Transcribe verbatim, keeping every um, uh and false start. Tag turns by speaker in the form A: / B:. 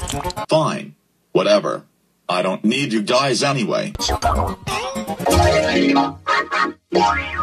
A: Fine. Whatever. I don't need you guys anyway.